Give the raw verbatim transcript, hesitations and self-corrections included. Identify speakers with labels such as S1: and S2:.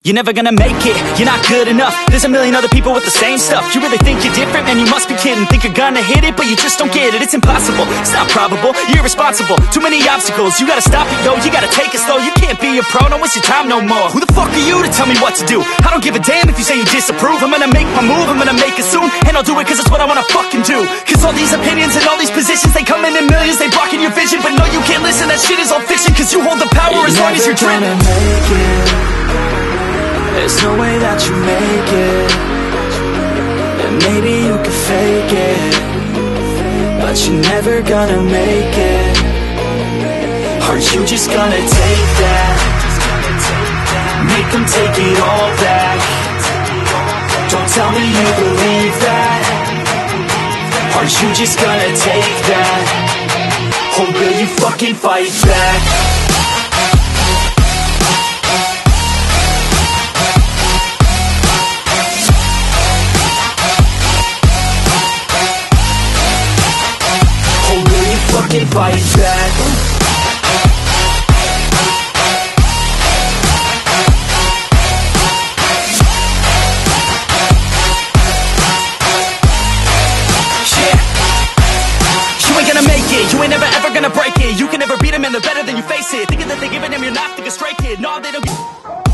S1: You're never gonna make it, you're not good enough. There's a million other people with the same stuff. You really think you're different? Man, you must be kidding. Think you're gonna hit it, but you just don't get it. It's impossible, it's not probable, you're irresponsible. Too many obstacles, you gotta stop it, yo. You gotta take it slow, you can't be a pro. Don't waste your time no more. Who the fuck are you to tell me what to do? I don't give a damn if you say you disapprove. I'm gonna make my move, I'm gonna make it soon. And I'll do it cause it's what I wanna fucking do. Cause all these opinions and all these positions, they come in in millions, they blocking your vision. But no, you can't listen, that shit is all fiction. Cause you hold the power you're as long as you're dreaming.
S2: There's no way that you make it. And maybe you can fake it, but you're never gonna make it. Are you just gonna take that? Make them take it all back. Don't tell me you believe that. Are you just gonna take that? Or will you fucking fight back? Fucking fight back. Yeah. You ain't gonna make it, you ain't never ever gonna break it. You can never beat them and they're better than you face it. Thinking that they're giving them your knife, think a stray kid. No, they don't get